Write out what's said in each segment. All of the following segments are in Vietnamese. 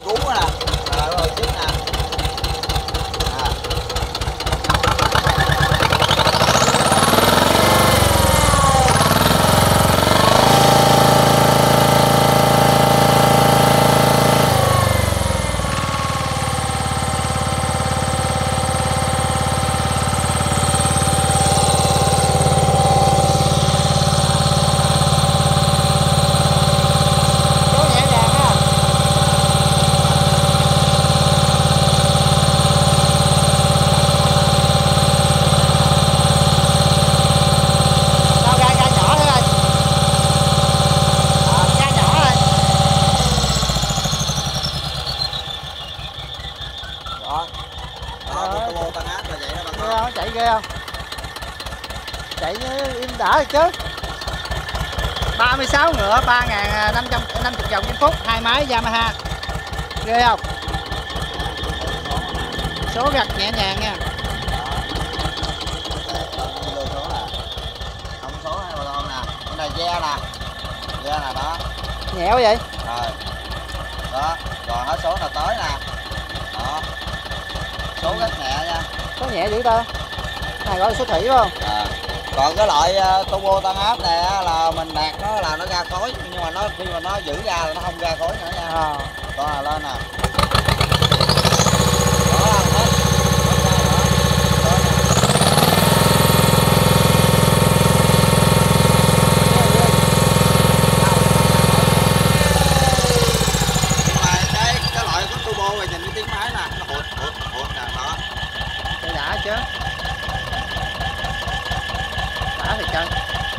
Cú nè, rồi trước nè. Chạy ghê không? Chạy im đã được chứ. 36 ngựa 3.550 vòng trên phút, hai máy Yamaha. Ghê không? Số gặt nhẹ nhàng nha. Không số hay mà con nè. Con này ve nè. Ve nè đó. Nhẹ quá vậy? Rồi. Đó, còn hết số là tới nè. Đó. Số rất nhẹ nha. Số nhẹ dữ ta. Này gọi là số thủy phải không? À. Còn cái loại turbo tăng áp này là mình đạt nó là nó ra khói, nhưng mà nó khi mà nó giữ ra là nó không ra khói nữa nha. À. Con là lên nè. Đã chứ. Đã thì chân.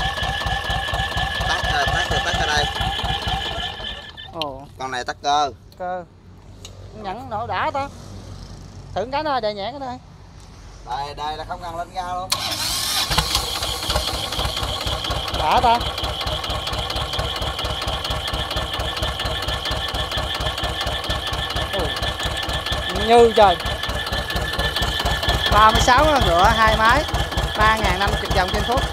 Tắt ở đây. Ồ. Con này tắt cơ. Cơ. Nhẫn nổ đã ta. Thử cái nó đè nhẹ cái đây. Đây là không cần lên ga luôn. Đã ta. Như trời. 36 ngựa hai máy 3.550 vòng trên phút.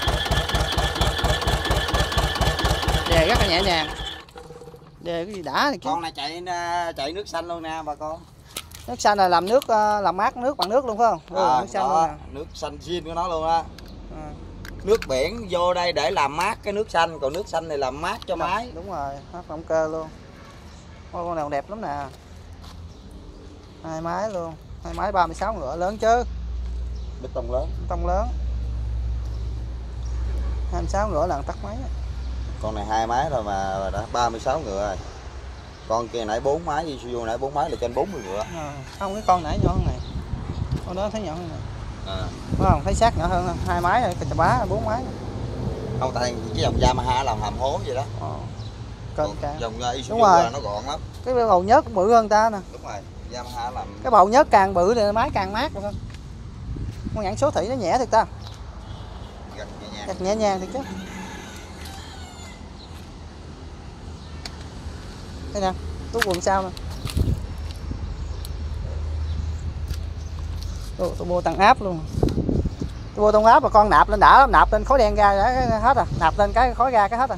Đề rất là nhẹ nhàng. Đề cái gì đã thì chứ. Con này chạy nước xanh luôn nè bà con. Nước xanh là làm nước làm mát nước bằng nước luôn phải không? À, nước xanh đó, luôn nè. nước xanh zin của nó luôn á. À. Nước biển vô đây để làm mát cái nước xanh, còn nước xanh này làm mát cho máy. Đúng rồi, nó động cơ luôn. Ôi, con nào đẹp lắm nè. Hai máy luôn, hai máy 36 ngựa lớn chứ. Bê tông lớn. Tông lớn. 26 ngựa là tắt máy. Con này hai máy rồi mà đã 36 ngựa rồi. Con kia nãy 4 máy, Isuzu nãy 4 máy là trên 40 ngựa. À, không, cái con nãy nhỏ hơn này. Con đó thấy nhỏ hơn này. À. Đúng không? Thấy xác nhỏ hơn không? Hai máy rồi, cái bá 4 máy. Không, tại cái dòng Yamaha làm hầm hố vậy đó. Dòng Isuzu là nó gọn lắm. Cái bầu nhớt cũng bự hơn ta nè. Đúng rồi, Yamaha làm. Cái bầu nhớt càng bự thì máy càng mát được không? Con nhãn số thủy nó nhẹ thật ta. Gặt nhẹ nhàng thì chứ. Đây nè, tú quần sau nè. Turbo tăng áp luôn. Turbo tăng áp mà con nạp lên đã, nạp lên khói đen ra hết à, nạp lên cái khói ra cái hết à.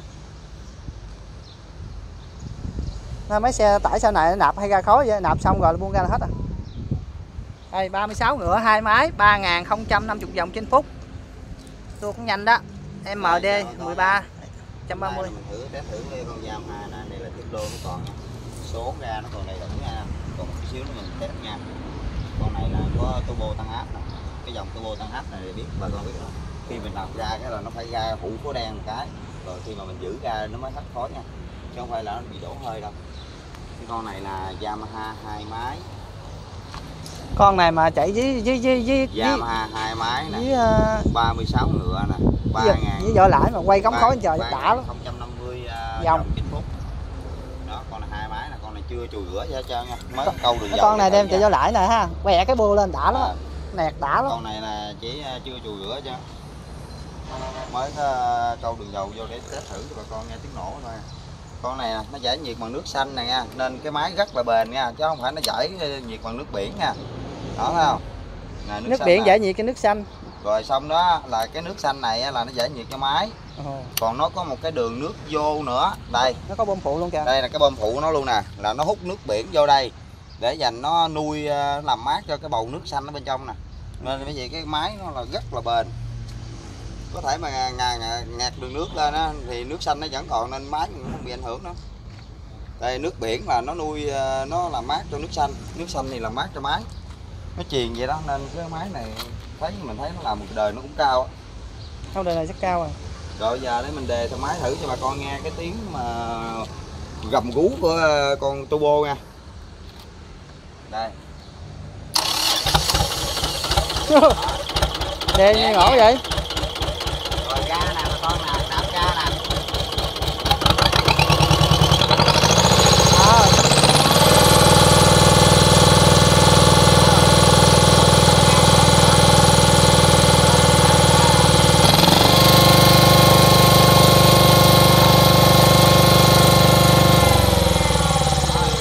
Mấy xe tải sau này nạp hay ra khói vậy, nạp xong rồi buông ra là hết à. Đây 36 ngựa hai máy 3.050 vòng trên phút. Tua cũng nhanh đó. MD 13 130. Mình thử test thử cái con Yamaha này là tiếp đô nó còn nha. Số ra nó còn đầy đủ nha. Còn một xíu nữa mình test nha. Con này là có turbo tăng áp nè. Cái dòng turbo tăng áp này để biết bà con biết không? Khi mình nạp ra cái là nó phải ra hũ khói đen một cái. Rồi khi mà mình giữ ra nó mới hết khói nha. Chứ không phải là nó bị đổ hơi đâu. Cái con này là Yamaha hai máy. Con này mà chạy với Yamaha hai máy nè. Với 36 ngựa nè. 3.000 với vỏ lãi mà quay cắm khói trời đã lắm. 050 vòng trên phút. Đó, con này hai máy nè, con này chưa chùi rửa gì hết trơn nha. Mới câu đường dầu. Con này đem chạy vỏ lãi nè ha. Quẹ cái bô lên đã lắm. Nẹt đã lắm. Con này là chỉ chưa chùi rửa chứ. Mới câu đường dầu vô để test thử cho bà con nghe tiếng nổ thôi. Con này nó giải nhiệt bằng nước xanh nè nha, nên cái máy rất là bền nha, chứ không phải nó giải nhiệt bằng nước biển nha. Đó thấy không? Nè, nước biển nè. giải nhiệt cái nước xanh. Rồi xong đó là cái nước xanh này là nó giải nhiệt cho máy. Còn nó có một cái đường nước vô nữa. Đây. Nó có bơm phụ luôn kìa. Đây là cái bơm phụ nó luôn nè, là nó hút nước biển vô đây. để dành nó nuôi làm mát cho cái bầu nước xanh ở bên trong nè, nên bởi vì cái máy nó là rất là bền, có thể mà ngạt đường nước lên á thì nước xanh nó vẫn còn nên máy cũng không bị ảnh hưởng nữa. Đây nước biển là nó nuôi, nó làm mát cho nước xanh thì làm mát cho máy, nó truyền vậy đó, nên cái máy này mình thấy nó làm một đời nó cũng cao á. Không, đời này rất cao rồi. Rồi giờ để mình đề thử máy thử cho bà con nghe cái tiếng mà gầm gú của con turbo nha. Đây. Đề nghe ngỏ vậy.